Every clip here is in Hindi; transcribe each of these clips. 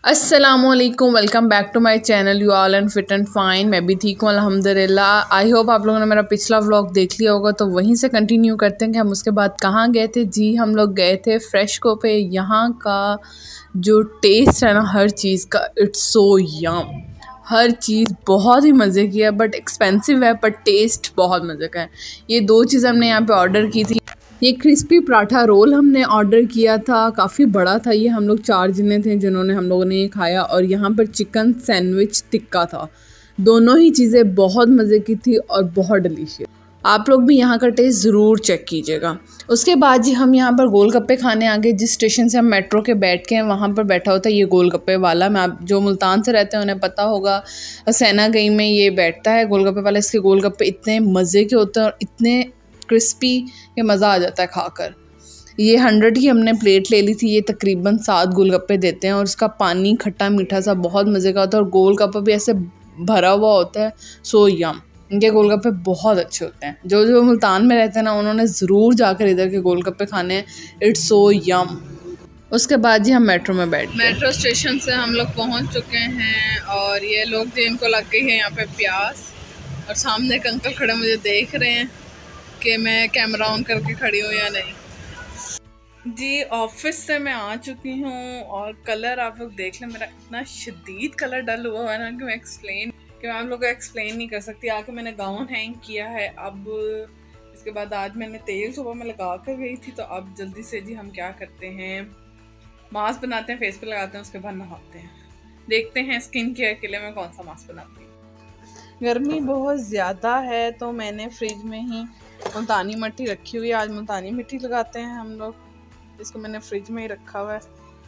अस्सलामुअलैकुम, welcome back to my channel. You all and fit and fine. मैं भी ठीक हूँ अल्हम्दुलिल्लाह। आई होप आप लोगों ने मेरा पिछला व्लॉग देख लिया होगा, तो वहीं से कंटिन्यू करते हैं कि हम उसके बाद कहाँ गए थे। जी, हम लोग गए थे फ्रेशको पे। यहाँ का जो टेस्ट है ना हर चीज़ का, इट्स सो यम। हर चीज़ बहुत ही मज़े की है, बट एक्सपेंसिव है, पर टेस्ट बहुत मज़े का है। ये दो चीज़ हमने यहाँ पे ऑर्डर की थी। ये क्रिस्पी पराठा रोल हमने ऑर्डर किया था, काफ़ी बड़ा था ये। हम लोग 4 जने थे जिन्होंने हम लोगों ने ये खाया। और यहाँ पर चिकन सैंडविच टिक्का था। दोनों ही चीज़ें बहुत मज़े की थी और बहुत डिलीशियस। आप लोग भी यहाँ का टेस्ट ज़रूर चेक कीजिएगा। उसके बाद जी हम यहाँ पर गोलगप्पे खाने आ गए। जिस स्टेशन से हम मेट्रो के बैठ के हैं वहाँ पर बैठा होता है ये गोलगप्पे वाला। मैं आप जो मुल्तान से रहते हैं उन्हें पता होगा, सैना गई में ये बैठता है गोलगप्पे वाला। इसके गोलगप्पे इतने मज़े के होते हैं और इतने क्रिस्पी कि मज़ा आ जाता है खाकर। ये 100 की हमने प्लेट ले ली थी। ये तकरीबन 7 गोलगप्पे देते हैं और इसका पानी खट्टा मीठा सा बहुत मज़े का होता है। और गोलगप्पा भी ऐसे भरा हुआ होता है। सो यम। इनके गोलगप्पे बहुत अच्छे होते हैं। जो जो मुल्तान में रहते हैं ना, उन्होंने ज़रूर जाकर इधर के गोलगप्पे खाने हैं। It's so yum. उसके बाद जी हम मेट्रो में बैठ गए। मेट्रो स्टेशन से हम लोग पहुँच चुके हैं और ये लोग जो इनको लग गई है यहाँ पे प्यास। और सामने एक अंकल खड़े मुझे देख रहे हैं कि मैं कैमरा ऑन करके खड़ी हूँ या नहीं। जी, ऑफिस से मैं आ चुकी हूँ और कलर आप लोग देख लें। मेरा इतना शदीद कलर डल हुआ है ना कि मैं आप लोगों को एक्सप्लेन नहीं कर सकती। आके मैंने गाउन हैंग किया है। अब इसके बाद आज मैंने तेल सुबह में लगा कर गई थी, तो अब जल्दी से जी हम क्या करते हैं, मास्क बनाते हैं, फेस पे लगाते हैं, उसके बाद नहाते हैं। देखते हैं स्किन केयर के लिए मैं कौन सा मास्क बनाती हूँ। गर्मी बहुत ज़्यादा है तो मैंने फ्रिज में ही मुल्तानी मिट्टी रखी हुई है। आज मुल्तानी मिट्टी लगाते हैं हम लोग। इसको मैंने फ्रिज में ही रखा हुआ है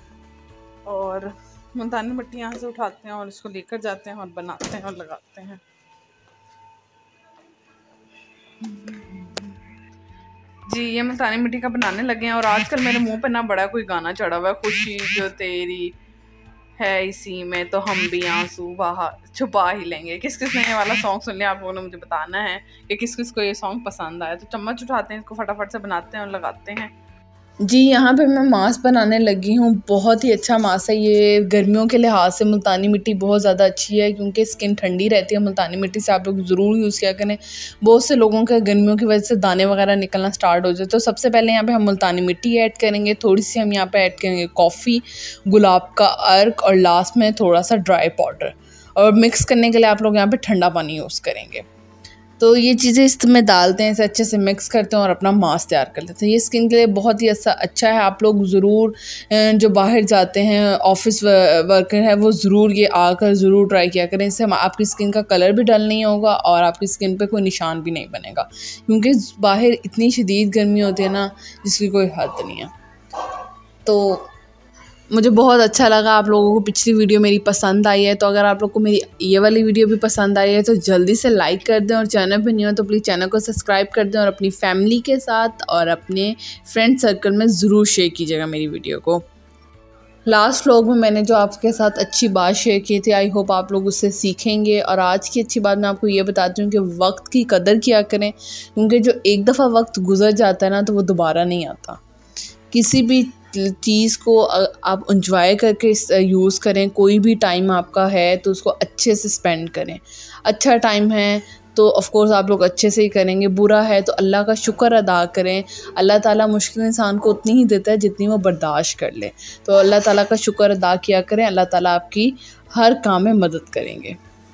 और मुल्तानी मिट्टी यहाँ से उठाते हैं और इसको लेकर जाते हैं और बनाते हैं और लगाते हैं। जी, ये मुल्तानी मिट्टी का बनाने लगे हैं। और आजकल मेरे मुंह पे ना बड़ा कोई गाना चढ़ा हुआ है, खुशी जो तेरी है इसी में तो हम भी आंसू बाहर छुपा ही लेंगे। किस किस ने ये वाला सॉन्ग सुन लिया, आप लोगों ने मुझे बताना है कि किस किस को ये सॉन्ग पसंद आया। तो चम्मच उठाते हैं, इसको फटाफट से बनाते हैं और लगाते हैं। जी, यहाँ पे मैं मास्क बनाने लगी हूँ। बहुत ही अच्छा मास्क है ये। गर्मियों के लिहाज से मुल्तानी मिट्टी बहुत ज़्यादा अच्छी है क्योंकि स्किन ठंडी रहती है। मुल्तानी मिट्टी से आप लोग ज़रूर यूज़ किया करें। बहुत से लोगों के गर्मियों की वजह से दाने वगैरह निकलना स्टार्ट हो जाए। तो सबसे पहले यहाँ पे हम मुल्तानी मिट्टी ऐड करेंगे। थोड़ी सी हम यहाँ पे ऐड करेंगे कॉफ़ी, गुलाब का अर्क और लास्ट में थोड़ा सा ड्राई पाउडर। और मिक्स करने के लिए आप लोग यहाँ पर ठंडा पानी यूज़ करेंगे। तो ये चीज़ें इसमें डालते हैं, इसे अच्छे से मिक्स करते हैं और अपना मास्क तैयार कर लेते हैं। ये स्किन के लिए बहुत ही अच्छा है। आप लोग ज़रूर जो बाहर जाते हैं, ऑफिस वर्कर है, वो ज़रूर ये आकर ज़रूर ट्राई किया करें। इससे आपकी स्किन का कलर भी डल नहीं होगा और आपकी स्किन पे कोई निशान भी नहीं बनेगा क्योंकि बाहर इतनी शदीद गर्मी होती है ना जिसकी कोई हद नहीं है। तो मुझे बहुत अच्छा लगा। आप लोगों को पिछली वीडियो मेरी पसंद आई है, तो अगर आप लोग को मेरी ये वाली वीडियो भी पसंद आई है तो जल्दी से लाइक कर दें। और चैनल पे नहीं हो तो प्लीज़ चैनल को सब्सक्राइब कर दें और अपनी फैमिली के साथ और अपने फ्रेंड सर्कल में ज़रूर शेयर कीजिएगा मेरी वीडियो को। लास्ट व्लॉग में मैंने जो आपके साथ अच्छी बात शेयर की थी, आई होप आप लोग उससे सीखेंगे। और आज की अच्छी बात मैं आपको ये बताती हूँ कि वक्त की कदर किया करें क्योंकि जो एक दफ़ा वक्त गुजर जाता है ना तो वो दोबारा नहीं आता। किसी भी चीज़ को आप इंजॉय करके यूज़ करें। कोई भी टाइम आपका है तो उसको अच्छे से स्पेंड करें। अच्छा टाइम है तो ऑफ़ कोर्स आप लोग अच्छे से ही करेंगे। बुरा है तो अल्लाह का शुक्र अदा करें। अल्लाह ताला मुश्किल इंसान को उतनी ही देता है जितनी वो बर्दाश्त कर ले। तो अल्लाह ताला का शुक्र अदा किया करें। अल्लाह ताला आपकी हर काम में मदद करेंगे।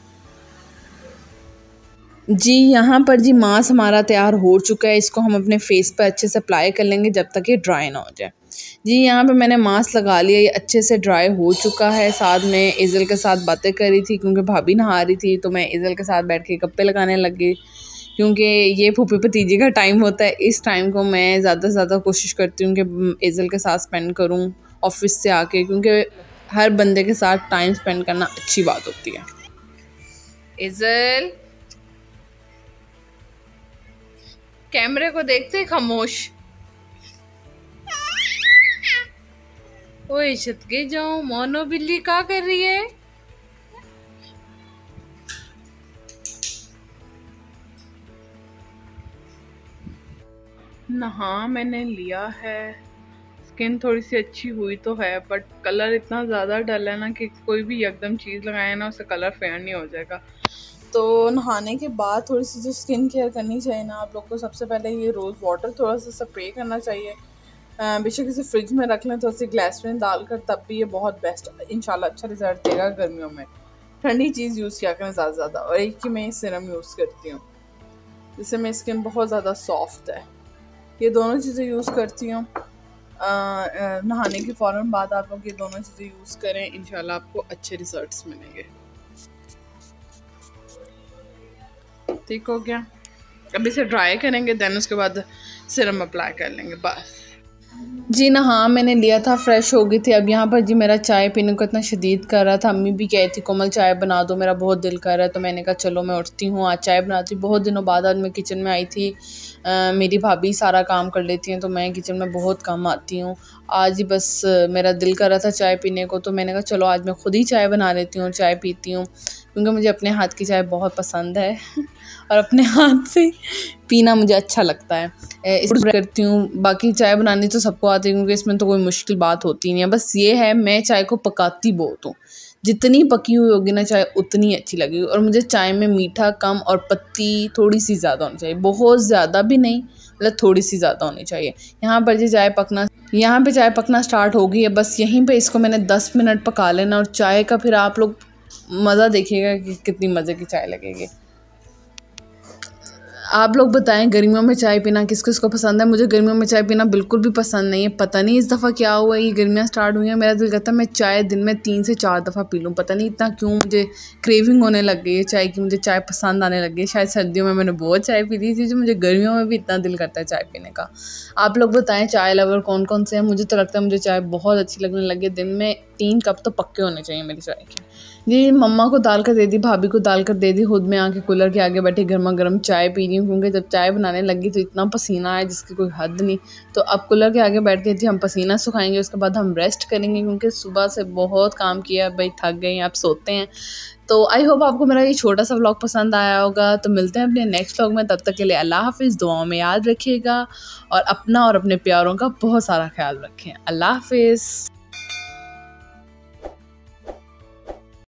जी, यहाँ पर जी मास्क हमारा तैयार हो चुका है। इसको हम अपने फेस पर अच्छे से अप्लाई कर लेंगे जब तक ये ड्राई ना हो जाए। जी, यहाँ पे मैंने मास्क लगा लिया। ये अच्छे से ड्राई हो चुका है। साथ में इज़ल के साथ बातें कर रही थी क्योंकि भाभी नहा रही थी, तो मैं इज़ल के साथ बैठ के गप्पे लगाने लग गई क्योंकि ये फूफी भतीजी का टाइम होता है। इस टाइम को मैं ज़्यादा से ज़्यादा कोशिश करती हूँ कि इज़ल के साथ स्पेंड करूँ ऑफिस से आके, क्योंकि हर बंदे के साथ टाइम स्पेंड करना अच्छी बात होती है। इज़ल कैमरे को देखते खामोश। ओए छतके जाओ, मोनो बिल्ली क्या कर रही है? नहा मैंने लिया है। स्किन थोड़ी सी अच्छी हुई तो है, बट कलर इतना ज़्यादा डल है ना कि कोई भी एकदम चीज़ लगाए ना उससे कलर फेयर नहीं हो जाएगा। तो नहाने के बाद थोड़ी सी जो स्किन केयर करनी चाहिए ना आप लोग को, सबसे पहले ये रोज़ वाटर थोड़ा सा स्प्रे करना चाहिए। बेशक इसे फ्रिज में रख लें थोड़ी सी ग्लिसरीन डालकर, तब भी ये बहुत बेस्ट इंशाल्लाह अच्छा रिजल्ट देगा। गर्मियों में ठंडी चीज़ यूज़ किया करें ज़्यादा से ज़्यादा। और एक कि मैं सीरम यूज़ करती हूँ जिससे मेरी स्किन बहुत ज़्यादा सॉफ्ट है। ये दोनों चीज़ें यूज़ करती हूँ। नहाने के फ़ौरन बाद आप लोग ये दोनों चीज़ें यूज़ करें, इंशाल्लाह आपको अच्छे रिजल्ट्स मिलेंगे। ठीक हो गया। अब इसे ड्राई करेंगे, देन उसके बाद सीरम अप्लाई कर लेंगे बस। जी ना, हाँ मैंने लिया था, फ्रेश हो गई थी। अब यहाँ पर जी मेरा चाय पीने को इतना शदीद कर रहा था। अम्मी भी कही थी कोमल चाय बना दो, मेरा बहुत दिल कर रहा है। तो मैंने कहा चलो मैं उठती हूँ, आज चाय बनाती हूँ। बहुत दिनों बाद आज मैं किचन में आई थी। मेरी भाभी सारा काम कर लेती हैं तो मैं किचन में बहुत कम आती हूँ। आज ही बस मेरा दिल कर रहा था चाय पीने को, तो मैंने कहा चलो आज मैं खुद ही चाय बना लेती हूँ और चाय पीती हूँ, क्योंकि मुझे अपने हाथ की चाय बहुत पसंद है और अपने हाथ से पीना मुझे अच्छा लगता है। इसलिए करती हूँ। बाकी चाय बनानी तो सबको आती है, क्योंकि इसमें तो कोई मुश्किल बात होती नहीं है। बस ये है मैं चाय को पकाती बहुत हूँ, जितनी पकी हुई होगी ना चाय उतनी अच्छी लगेगी। और मुझे चाय में मीठा कम और पत्ती थोड़ी सी ज़्यादा होनी चाहिए, बहुत ज़्यादा भी नहीं, मतलब थोड़ी सी ज़्यादा होनी चाहिए। यहाँ पर चाय पकना स्टार्ट हो गई है। बस यहीं पे इसको मैंने 10 मिनट पका लेना, और चाय का फिर आप लोग मज़ा देखिएगा कि कितनी मज़े की चाय लगेगी। आप लोग बताएं गर्मियों में चाय पीना किस किस को पसंद है। मुझे गर्मियों में चाय पीना बिल्कुल भी पसंद नहीं है। पता नहीं इस दफ़ा क्या हुआ, ये गर्मियाँ स्टार्ट हुई हैं, मेरा दिल करता है मैं चाय दिन में 3 से 4 दफ़ा पी लूँ। पता नहीं इतना क्यों मुझे क्रेविंग होने लग गई है चाय की, मुझे चाय पसंद आने लग गई। शायद सर्दियों में मैंने बहुत चाय पी ली थी, जो मुझे गर्मियों में भी इतना दिल करता है चाय पीने का। आप लोग बताएँ चाय लवर कौन कौन से हैं। मुझे तो लगता है मुझे चाय बहुत अच्छी लगने लगी। दिन में 3 कप तो पक्के होने चाहिए मेरी चाय के। जी मम्मा को डाल कर दे दी, भाभी को डाल कर दे दी, खुद में आके कूलर के आगे बैठे गर्मा गर्म चाय पी रही हूँ, क्योंकि जब चाय बनाने लगी तो इतना पसीना आया जिसकी कोई हद नहीं। तो अब कूलर के आगे बैठ गई थी, हम पसीना सुखाएंगे, उसके बाद हम रेस्ट करेंगे, क्योंकि सुबह से बहुत काम किया भाई, थक गए हैं, अब सोते हैं। तो आई होप आपको मेरा ये छोटा सा व्लॉग पसंद आया होगा। तो मिलते हैं अपने नेक्स्ट व्लॉग में, तब तक के लिए अल्लाह हाफिज़। दुआओं में याद रखिएगा और अपना और अपने प्यारों का बहुत सारा ख्याल रखें। अल्लाह हाफिज़।